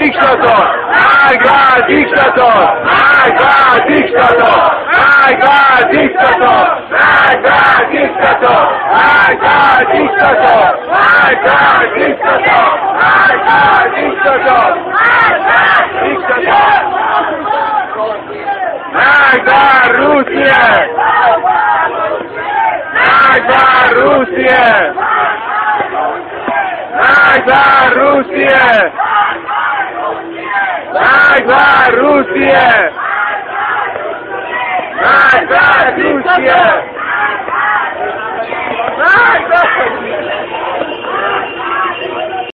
diktator! Marg, diktator! Marg, diktator! Marg, diktator! Marg, diktator! Marg, diktator! Marg, diktator! Marg, diktator! Diktator! Marg, Rusije! Marg, Rusije! Marg, Rusije! Marg, Rusije! Marg, Rusije! Marg!